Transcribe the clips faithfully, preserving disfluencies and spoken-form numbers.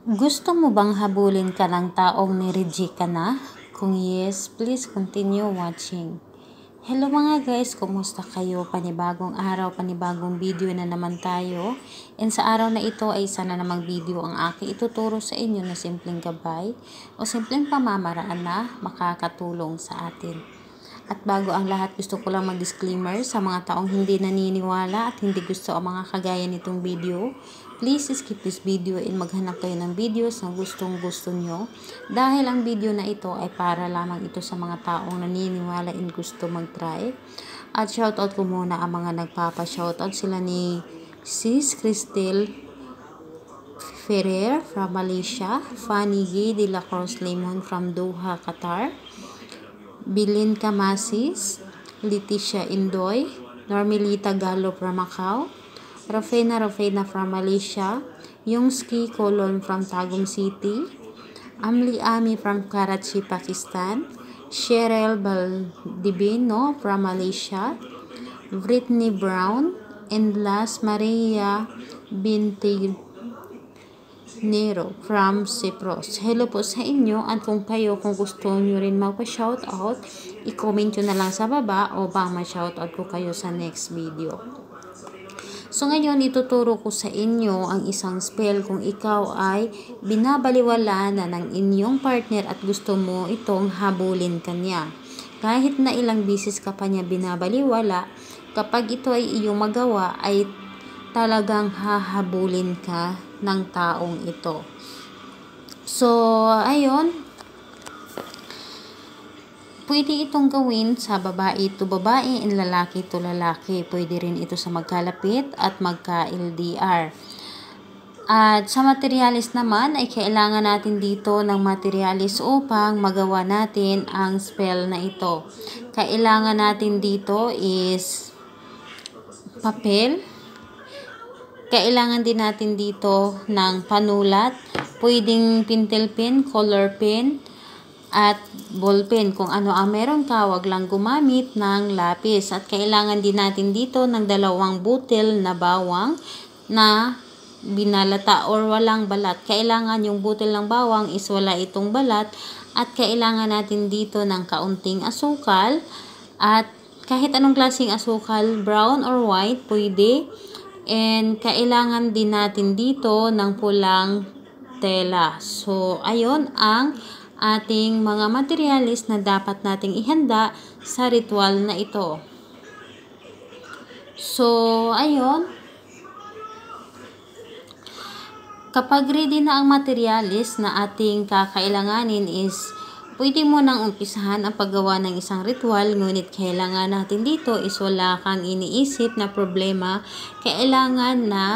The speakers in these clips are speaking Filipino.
Gusto mo bang habulin ka ng taong ni-reject ka na? Kung yes, please continue watching. Hello mga guys, kumusta kayo? Panibagong araw, panibagong video na naman tayo. And sa araw na ito ay isa na namang video ang aking ituturo sa inyo na simpleng gabay o simpleng pamamaraan na makakatulong sa atin. At bago ang lahat, gusto ko lang mag-disclaimer sa mga taong hindi naniniwala at hindi gusto ang mga kagaya nitong video. Please skip this video and maghanap kayo ng videos na gustong gusto nyo. Dahil ang video na ito ay para lamang ito sa mga taong naniniwala and gusto mag-try. At shoutout ko muna ang mga nagpapa-shoutout, sila ni Sis Cristel Ferrer from Malaysia, Fanny G. De La Cruz Lemon from Doha, Qatar, Bilin Kamasis, Leticia Indoy, Normelita Gallo from Macau, Rafena Rafena from Malaysia, Yungski Kolon from Tagum City, Amli Ami from Karachi, Pakistan, Cheryl Baldibino from Malaysia, Brittany Brown, and last Maria Binti Nero from Cyprus. Hello po sa inyo, at kung kayo kung gusto nyo rin magpa-shoutout, i-comment nyo na lang sa baba o bang ma-shoutout ko kayo sa next video. So ngayon, ituturo ko sa inyo ang isang spell kung ikaw ay binabaliwala na ng inyong partner at gusto mo itong habulin kanya. Kahit na ilang bisis ka pa niya binabaliwala, kapag ito ay iyong magawa, ay talagang hahabulin ka ng taong ito. So, ayun. Pwede itong gawin sa babae to babae and lalaki to lalaki. Pwede rin ito sa magkalapit at magka-L D R. At sa materialis naman ay kailangan natin dito ng materialis upang magawa natin ang spell na ito. Kailangan natin dito is papel. Kailangan din natin dito ng panulat. Pwedeng pentel pen, color pen, at ball pen. Kung ano ang meron ka, wag lang gumamit ng lapis. At kailangan din natin dito ng dalawang butil na bawang na binalata or walang balat. Kailangan yung butil ng bawang is wala itong balat. At kailangan natin dito ng kaunting asukal. At kahit anong klaseng asukal, brown or white, pwede. And kailangan din natin dito ng pulang tela. So, ayun ang ating mga materialis na dapat nating ihanda sa ritual na ito. So, ayun. Kapag ready na ang materialis na ating kakailanganin is pwede mo nang umpisahan ang paggawa ng isang ritual, ngunit kailangan natin dito is wala kang iniisip na problema. Kailangan na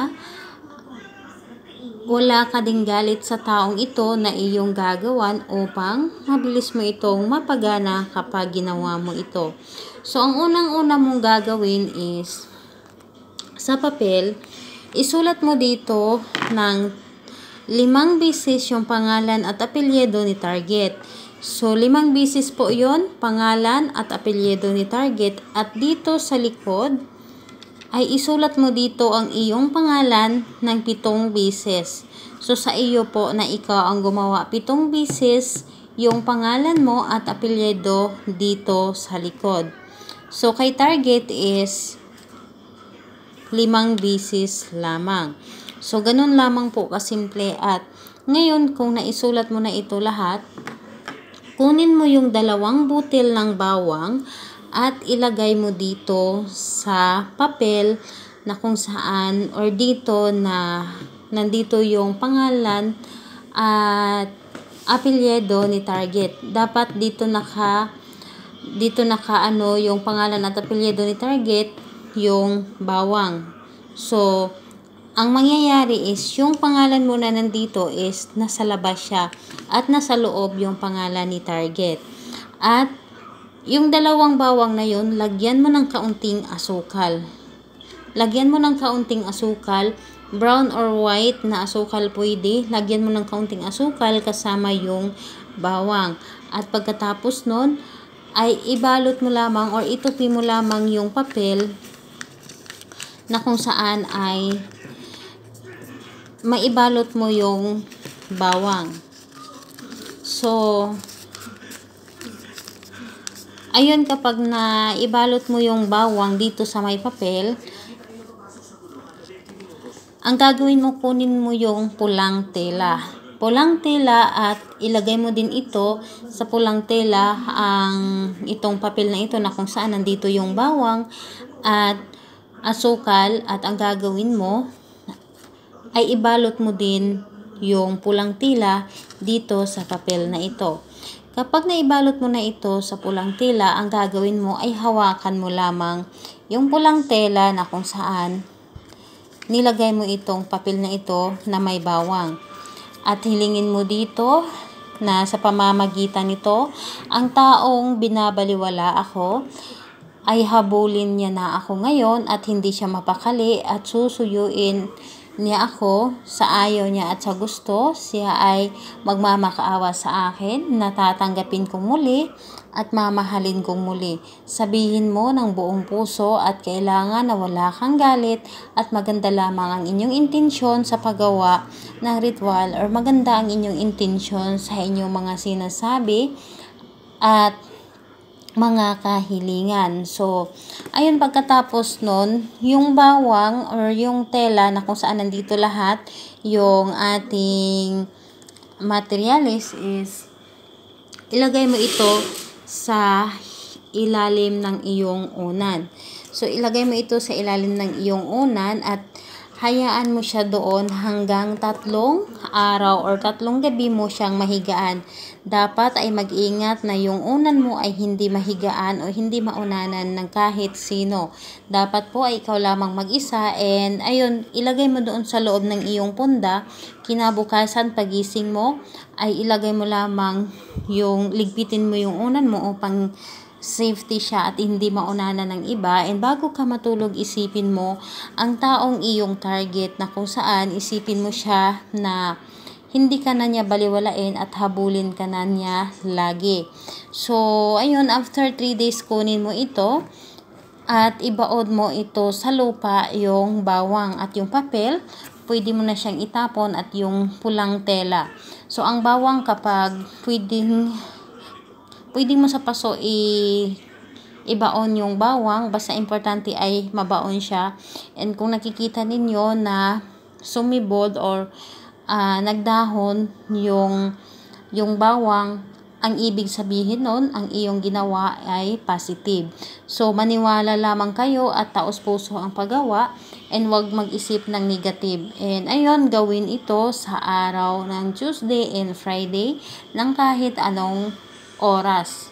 wala ka ding galit sa taong ito na iyong gagawan upang mabilis mo itong mapagana kapag ginawa mo ito. So, ang unang-una mong gagawin is sa papel, isulat mo dito ng limang bisis yung pangalan at apelyido ni target. So, limang bisis po yon, pangalan at apelyido ni target. At dito sa likod, ay isulat mo dito ang iyong pangalan ng pitong bisis. So, sa iyo po na ikaw ang gumawa pitong bisis, yung pangalan mo at apelyido dito sa likod. So, kay target is limang bisis lamang. So, ganun lamang po kasimple. At ngayon, kung naisulat mo na ito lahat, kunin mo yung dalawang butil ng bawang at ilagay mo dito sa papel na kung saan or dito na nandito yung pangalan at apelyido ni target. Dapat dito naka dito naka ano yung pangalan at apelyido ni target, yung bawang. So, ang mangyayari is yung pangalan mo na nandito is nasa labas siya at nasa loob yung pangalan ni target. At yung dalawang bawang na yun, lagyan mo ng kaunting asukal. Lagyan mo ng kaunting asukal, brown or white na asukal pwede. Lagyan mo ng kaunting asukal kasama yung bawang. At pagkatapos nun, ay ibalot mo lamang or itupi mo lamang yung papel na kung saan ay maibalot mo yung bawang. So, ayun, kapag na ibalot mo yung bawang dito sa may papel, ang gagawin mo, kunin mo yung pulang tela. Pulang tela at ilagay mo din ito sa pulang tela ang itong papel na ito na kung saan nandito yung bawang at asukal, at ang gagawin mo ay ibalot mo din yung pulang tela dito sa papel na ito. Kapag naibalot mo na ito sa pulang tela, ang gagawin mo ay hawakan mo lamang yung pulang tela na kung saan nilagay mo itong papel na ito na may bawang. At hilingin mo dito na sa pamamagitan nito, ang taong binabaliwala ako ay habulin niya na ako ngayon at hindi siya mapakali at susuyuin niya ako sa ayaw niya at sa gusto. Siya ay magmamakaawa sa akin, natatanggapin kong muli at mamahalin kong muli. Sabihin mo ng buong puso at kailangan na wala kang galit at maganda lamang ang inyong intensyon sa paggawa ng ritual, or maganda ang inyong intensyon sa inyong mga sinasabi at mga kahilingan. So, ayun, pagkatapos nun, yung bawang or yung tela na kung saan nandito lahat yung ating materials is ilagay mo ito sa ilalim ng iyong unan. So, ilagay mo ito sa ilalim ng iyong unan at hayaan mo siya doon hanggang tatlong araw or tatlong gabi mo siyang mahigaan. Dapat ay mag-ingat na yung unan mo ay hindi mahigaan o hindi maunanan ng kahit sino. Dapat po ay ikaw lamang mag-isa, and ayun, ilagay mo doon sa loob ng iyong punda. Kinabukasan, pagising mo, ay ilagay mo lamang yung, ligpitin mo yung unan mo upang safety siya at hindi maunanan ng iba. And bago ka matulog, isipin mo ang taong iyong target na kung saan isipin mo siya na hindi ka na niya baliwalain at habulin ka na niya lagi. So, ayun, after three days, kunin mo ito at ibaod mo ito sa lupa, yung bawang at yung papel. Pwede mo na siyang itapon at yung pulang tela. So, ang bawang kapag pwedeng pwede mo sa paso i ibaon yung bawang, basta importante ay mabaon siya. And kung nakikita ninyo na sumibod or uh, nagdahon yung yung bawang, ang ibig sabihin nun, ang iyong ginawa ay positive. So, maniwala lamang kayo at taos puso ang paggawa, and wag mag-isip ng negative. And ayun, gawin ito sa araw ng Tuesday and Friday ng kahit anong oras.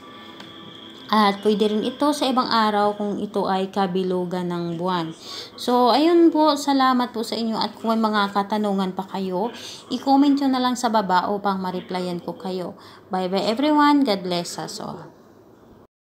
At pwede rin ito sa ibang araw kung ito ay kabilugan ng buwan. So, ayun po, salamat po sa inyo, at kung may mga katanungan pa kayo, i-comment nyo na lang sa baba upang ma-replyan ko kayo. Bye bye everyone, God bless us all.